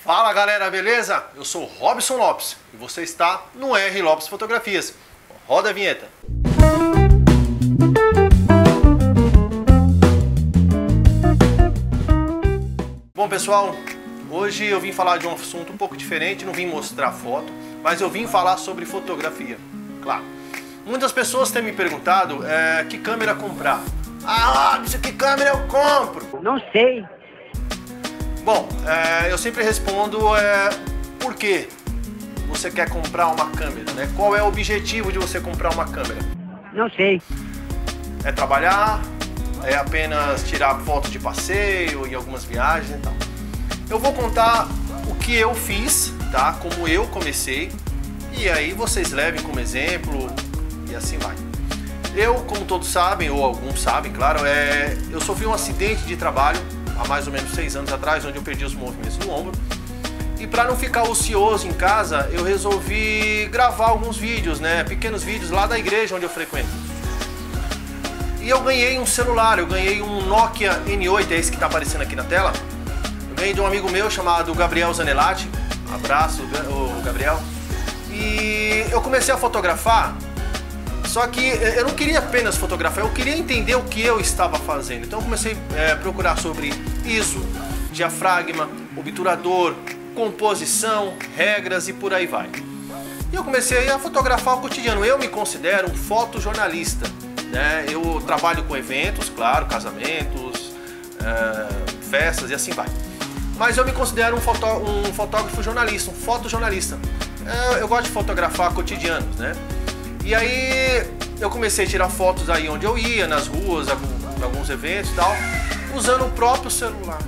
Fala galera, beleza? Eu sou o Robson Lopes e você está no R Lopes Fotografias. Roda a vinheta. Bom pessoal, hoje eu vim falar de um assunto um pouco diferente, não vim mostrar foto, mas eu vim falar sobre fotografia. Claro, muitas pessoas têm me perguntado que câmera comprar. Ah, Robson, que câmera eu compro? Não sei. Bom, eu sempre respondo por que você quer comprar uma câmera, né? Qual é o objetivo de você comprar uma câmera? Não sei. É trabalhar? É apenas tirar fotos de passeio e algumas viagens e tal? Eu vou contar o que eu fiz, tá? Como eu comecei, e aí vocês levem como exemplo e assim vai. Eu, como todos sabem, ou alguns sabem, claro, eu sofri um acidente de trabalho há mais ou menos 6 anos atrás, onde eu perdi os movimentos do ombro. E para não ficar ocioso em casa, eu resolvi gravar alguns vídeos, né? Pequenos vídeos lá da igreja onde eu frequento. E eu ganhei um celular, eu ganhei um Nokia N8, é esse que está aparecendo aqui na tela. Eu ganhei de um amigo meu chamado Gabriel Zanelati. Abraço, Gabriel. E eu comecei a fotografar. Só que eu não queria apenas fotografar, eu queria entender o que eu estava fazendo. Então eu comecei a procurar sobre ISO, diafragma, obturador, composição, regras e por aí vai. E eu comecei a fotografar o cotidiano. Eu me considero um fotojornalista, né? Eu trabalho com eventos, claro, casamentos, festas e assim vai. Mas eu me considero um fotógrafo jornalista, um fotojornalista. Eu gosto de fotografar cotidianos, né? E aí eu comecei a tirar fotos aí onde eu ia, nas ruas, em alguns eventos e tal, usando o próprio celular.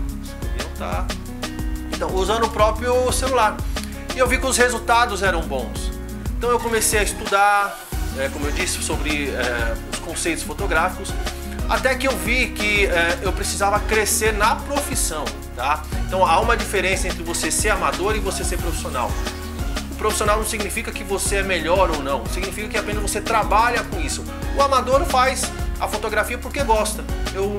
Então, usando o próprio celular. E eu vi que os resultados eram bons. Então eu comecei a estudar, como eu disse, sobre os conceitos fotográficos, até que eu vi que eu precisava crescer na profissão, tá? Então há uma diferença entre você ser amador e você ser profissional. Profissional não significa que você é melhor ou não, significa que apenas você trabalha com isso. O amador faz a fotografia porque gosta. Eu,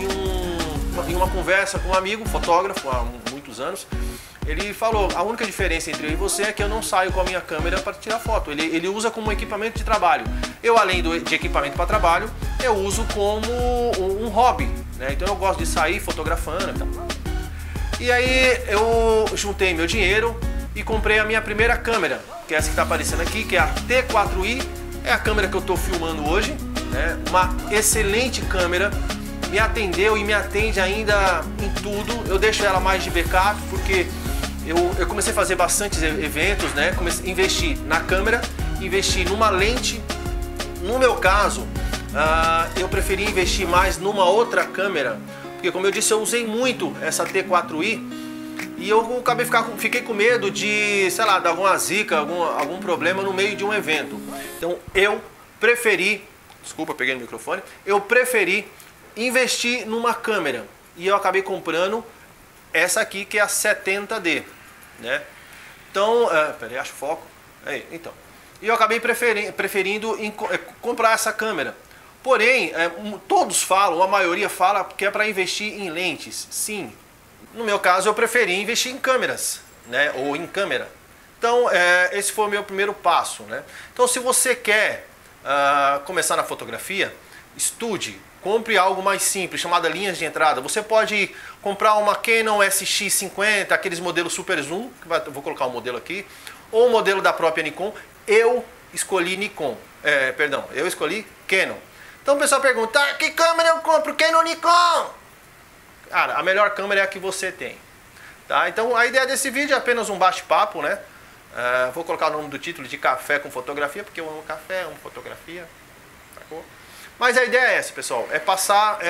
em uma conversa com um amigo, fotógrafo há muitos anos, ele falou, a única diferença entre eu e você é que eu não saio com a minha câmera para tirar foto, ele usa como equipamento de trabalho. Eu, além de equipamento para trabalho, eu uso como um hobby, né? Então eu gosto de sair fotografando e tal. E aí eu juntei meu dinheiro e comprei a minha primeira câmera, que é essa que está aparecendo aqui, que é a T4i, é a câmera que eu estou filmando hoje, né? Uma excelente câmera, me atendeu e me atende ainda em tudo. Eu deixo ela mais de backup porque eu comecei a fazer bastantes eventos, né? Comecei a investir na câmera, investir numa lente. No meu caso, eu preferi investir mais numa outra câmera, porque como eu disse, eu usei muito essa T4i, e eu fiquei com medo de, sei lá, dar alguma zica, algum problema no meio de um evento. Então eu preferi, desculpa, peguei no microfone, eu preferi investir numa câmera. E eu acabei comprando essa aqui, que é a 70D, né? Então, peraí, acho foco. Aí, então. E eu acabei preferindo comprar essa câmera. Porém, todos falam, a maioria fala que é para investir em lentes. Sim. No meu caso, eu preferi investir em câmeras, né? Ou em câmera. Então, esse foi o meu primeiro passo, né? Então, se você quer começar na fotografia, estude, compre algo mais simples, chamada linhas de entrada. Você pode comprar uma Canon SX50, aqueles modelos super zoom, eu vou colocar o modelo aqui, ou o modelo da própria Nikon. Eu escolhi Nikon, eu escolhi Canon. Então o pessoal pergunta, que câmera eu compro, Canon ou Nikon? Cara, a melhor câmera é a que você tem, tá? Então a ideia desse vídeo é apenas um bate-papo, né? Vou colocar o nome do título de Café com Fotografia, porque eu amo café, amo fotografia, sacou? Mas a ideia é essa, pessoal, é passar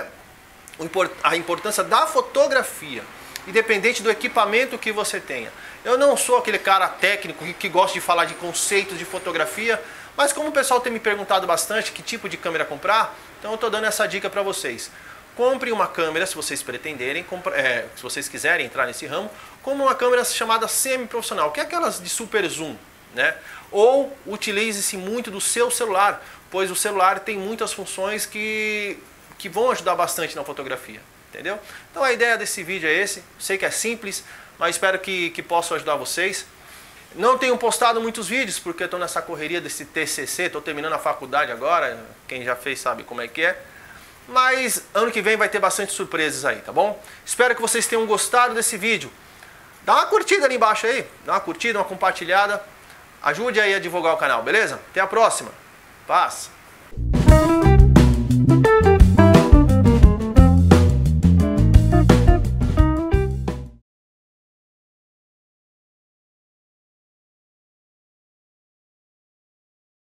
a importância da fotografia, independente do equipamento que você tenha. Eu não sou aquele cara técnico que gosta de falar de conceitos de fotografia, mas como o pessoal tem me perguntado bastante que tipo de câmera comprar, então eu estou dando essa dica para vocês. Compre uma câmera, se vocês pretenderem, se vocês quiserem entrar nesse ramo, como uma câmera chamada semi-profissional, que é aquelas de super zoom, né? Ou utilize-se muito do seu celular, pois o celular tem muitas funções que vão ajudar bastante na fotografia, entendeu? Então a ideia desse vídeo é esse, sei que é simples, mas espero que possa ajudar vocês. Não tenho postado muitos vídeos porque estou nessa correria desse TCC, estou terminando a faculdade agora, quem já fez sabe como é que é. Mas ano que vem vai ter bastante surpresas aí, tá bom? Espero que vocês tenham gostado desse vídeo. Dá uma curtida ali embaixo aí, dá uma curtida, uma compartilhada. Ajude aí a divulgar o canal, beleza? Até a próxima. Paz!